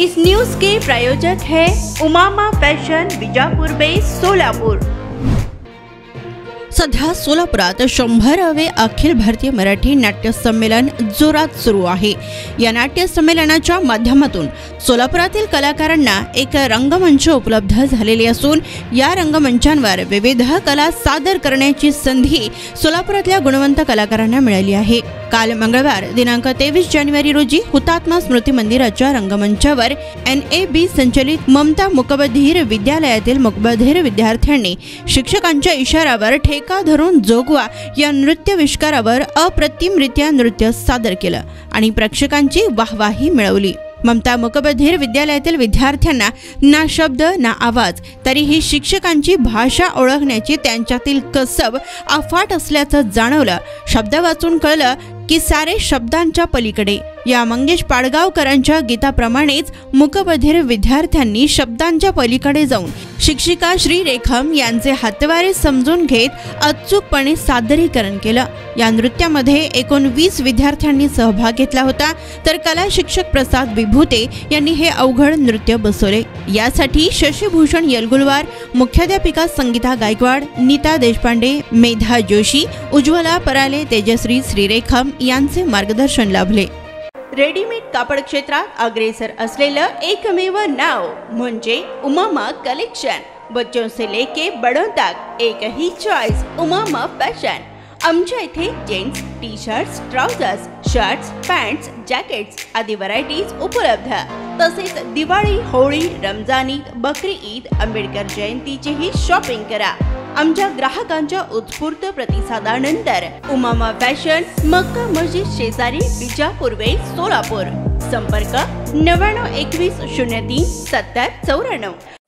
इस news के प्रायोजक है उमामा फैशन बीजापुर बेस सोलापुर। सध्या सोलापुरात 100वे अखिल भारतीय मराठी नाट्य संमेलन जोरात सुरू आहे। या नाट्य संमेलनाच्या माध्यमातून सोलापुरातील कलाकारांना एक रंगमंच उपलब्ध झालेली असून या रंगमंचांवर विविध कला सादर करण्याची संधी सोलापुरातल्या गुणवंत कलाकारांना मिळाली आहे। काल मंगळवार दिनांक 23 जानेवारी रोजी हुतात्मा स्मृती मंदिराच्या रंगमंचावर NAB संचलित ममता मुकबधीर विद्यालयातील मुकबधीर विद्यार्थ्यांनी शिक्षकांच्या इशाऱ्यावर ठेका धरून जोगवा या नृत्यविष्कारावर अप्रतिमरित्या नृत्य सादर केलं आणि प्रेक्षकांची वाहवाही मिळवली। ममता मुकबधीर विद्यालयातील विद्यार्थ्यांना ना शब्द ना आवाज तरीही शिक्षकांची भाषा ओळखण्याची त्यांच्यातील कसब अफाट असल्याचं जाणवलं। शब्द वाचून कळलं की सारे शब्दांच्या पलीकडे। या मंगेश पाडगावकरांच्या गीताप्रमाणेच मुकबधीर विद्यार्थ्यांनी शब्दांच्या पलीकडे जाऊन शिक्षिका श्री रेखम यांचे हातवारे समजून घेत अचूकपणे सादरीकरण केलं। या नृत्यामध्ये एकूण 20 विद्यार्थ्यांनी सहभाग घेतला होता, तर कला शिक्षक प्रसाद विभूते यांनी हे अवघड नृत्य बसवले। यासाठी शशिभूषण येलगुलवार, मुख्याध्यापिका संगीता गायकवाड, नीता देशपांडे, मेधा जोशी, उज्ज्वला पराले, तेजश्री श्रीरेखम यांचे मार्गदर्शन लाभले। रेडीमेड कापड क्षेत्रात अग्रेसर असलेलं एकमेव नाव म्हणजे उमामा कलेक्शन। बच्चों से लेके बड़ों तक एक ही चॉइस, उमामा फैशन। आमच्या इथे gents T shirts, trousers, shirts, pants, jackets आदी व्हरायटीज उपलब्ध। तसेच दिवाळी, होळी, रमजान ईद, बकरी ईद, आंबेडकर जयंतीचीही शॉपिंग करा। आमच्या ग्राहकांच्या उत्स्फूर्त प्रतिसादानंतर उमामा फॅशन मक्का मस्जिद शेजारी बीजापुर वेस्ट सोलापूर। संपर्क 9921 03 70 94।